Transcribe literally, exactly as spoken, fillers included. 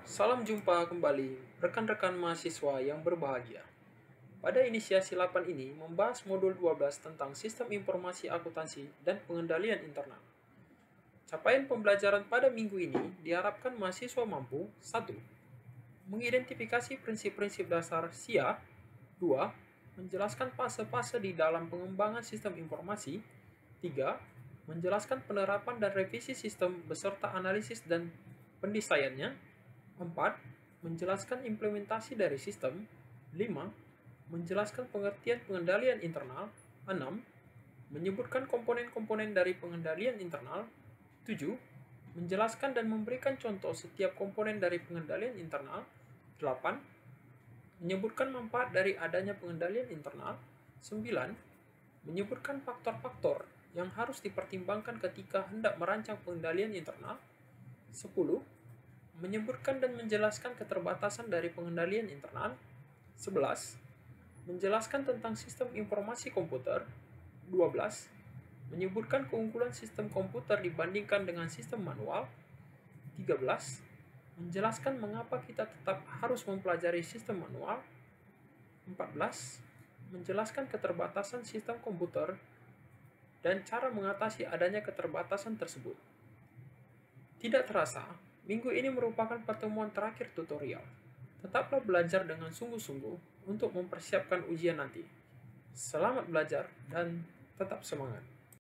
Salam jumpa kembali, rekan-rekan mahasiswa yang berbahagia. Pada inisiasi delapan ini membahas modul dua belas tentang sistem informasi akuntansi dan pengendalian internal. Capaian pembelajaran pada minggu ini diharapkan mahasiswa mampu satu. Mengidentifikasi prinsip-prinsip dasar S I A. dua. Menjelaskan fase-fase di dalam pengembangan sistem informasi. tiga. Menjelaskan penerapan dan revisi sistem beserta analisis dan pendesainannya. empat. Menjelaskan implementasi dari sistem. lima. Menjelaskan pengertian pengendalian internal. enam. Menyebutkan komponen-komponen dari pengendalian internal. tujuh. Menjelaskan dan memberikan contoh setiap komponen dari pengendalian internal. delapan. Menyebutkan manfaat dari adanya pengendalian internal. sembilan. Menyebutkan faktor-faktor yang harus dipertimbangkan ketika hendak merancang pengendalian internal. sepuluh. Menyebutkan dan menjelaskan keterbatasan dari pengendalian internal. sebelas. Menjelaskan tentang sistem informasi komputer. dua belas. Menyebutkan keunggulan sistem komputer dibandingkan dengan sistem manual. tiga belas. Menjelaskan mengapa kita tetap harus mempelajari sistem manual. empat belas. Menjelaskan keterbatasan sistem komputer dan cara mengatasi adanya keterbatasan tersebut. Tidak terasa, minggu ini merupakan pertemuan terakhir tutorial. Tetaplah belajar dengan sungguh-sungguh untuk mempersiapkan ujian nanti. Selamat belajar dan tetap semangat.